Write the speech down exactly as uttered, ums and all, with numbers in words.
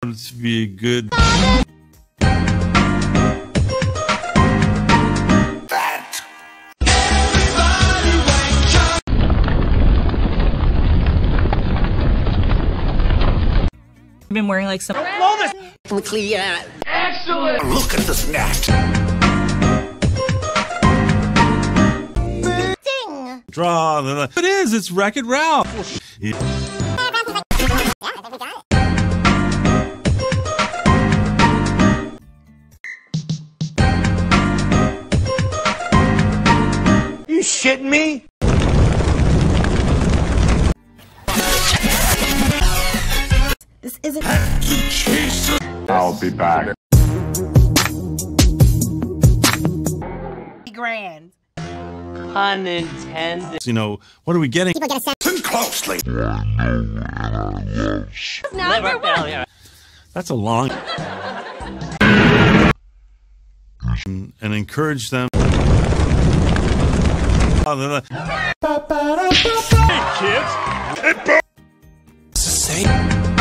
to be good. I've been wearing like some. Excellent! Look at this net! Draw the. It is. It's Wreck-It Ralph. Yeah. You shitting me? This isn't. I'll be back. Grand. Pun intended. You know, what are we getting? People get listen closely. Number one. That's a long. And encourage them. Hey, kids! Say.